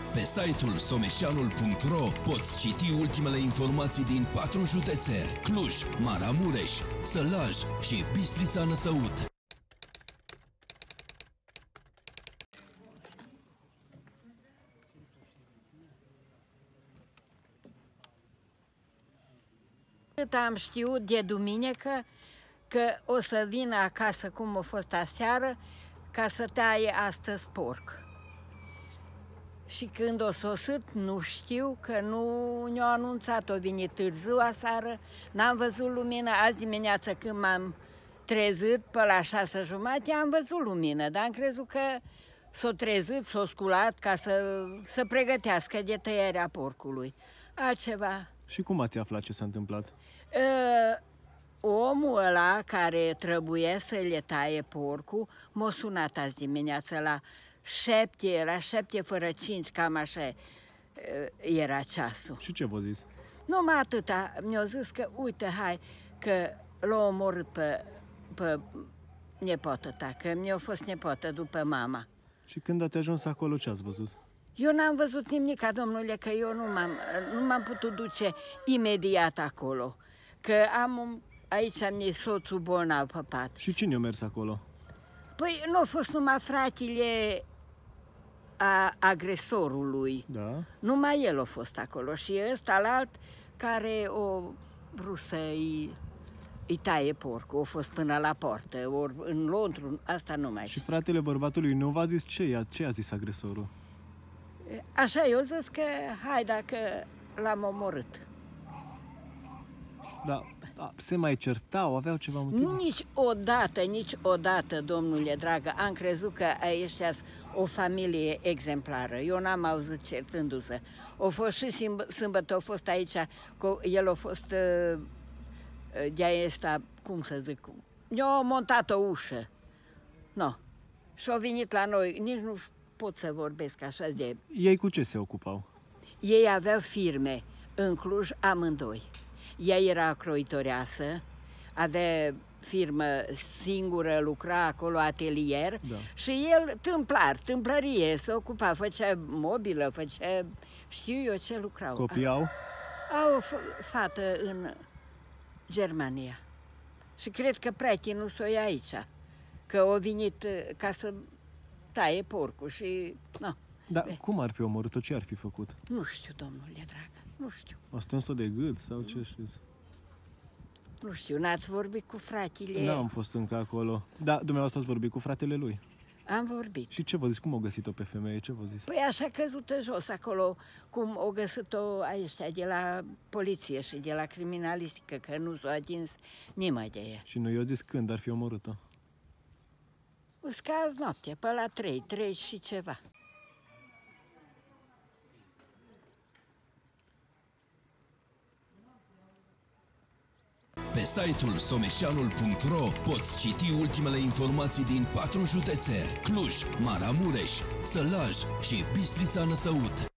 Pe site-ul someșanul.ro poți citi ultimele informații din 4 județe: Cluj, Maramureș, Sălaj și Bistrița Năsăud. Am știut de duminică că o să vină acasă, cum a fost aseară, ca să taie astăzi porc. Și când o sosit, nu știu, că nu ne-au anunțat, o venit târziu aseară, n-am văzut lumină. Azi dimineață când m-am trezit, pe la 6:30, am văzut lumină, dar am crezut că s-o trezit, s-o sculat ca să pregătească de tăierea porcului. Altceva. Și cum ați aflat ce s-a întâmplat? Omul ăla care trebuie să le taie porcul m-a sunat azi dimineață la 7:45, cam așa era ceasul. Și ce v-a zis? Numai atâta, mi-a zis că uite, hai, că l-a omorât pe nepotă ta, că mi-a fost nepotă după mama. Și când ați ajuns acolo, ce ați văzut? Eu n-am văzut nimic, domnule, că eu nu m-am putut duce imediat acolo. Că aici am soțul bolnav pe pat. Și cine a mers acolo? Păi nu a fost numai fratele agresorului. Da? Numai el a fost acolo și ăsta alt care o vrut să-i taie porcul, a fost până la poartă, ori în lontru, asta nu mai știu. Și fratele bărbatului nu v-a zis ce a zis agresorul? Așa, eu zis că hai dacă l-am omorât. Da, se mai certau, aveau ceva motiv? Niciodată, domnule dragă, am crezut că ăștia o familie exemplară. Eu n-am auzit certându-se. O fost și sâmbătă, a fost aici, el a fost de-aia ăsta, cum să zic, ne-a montat o ușă. No. Și-au venit la noi, nici nu pot să vorbesc așa de... Ei cu ce se ocupau? Ei aveau firme în Cluj, amândoi. Ea era croitoreasă, avea firmă singură, lucra acolo, atelier, da. Și el tâmplărie, se ocupa, făcea mobilă, făcea, știu eu ce lucrau. Copii au? Au o fată în Germania. Și cred că prietenul s-o ia aici, că au venit ca să taie porcul și... No. Dar cum ar fi omorât-o? Ce ar fi făcut? Nu știu, domnule dragă, nu știu. A strâns-o de gât sau ce știți? Nu știu, n-ați vorbit cu fratele? N-am fost încă acolo. Da, dumneavoastră ați vorbit cu fratele lui? Am vorbit. Și ce vă zis? Cum au găsit-o pe femeie? Ce vă zis? Păi așa căzută jos acolo, cum au găsit-o aici, de la poliție și de la criminalistică, că nu s-a atins nimeni de ea. Și nu i-a zis când ar fi omorât-o? Uscazi noapte, pe la 3 și ceva. Pe site-ul someșanul.ro poți citi ultimele informații din 4 județe: Cluj, Maramureș, Sălaj și Bistrița Năsăud.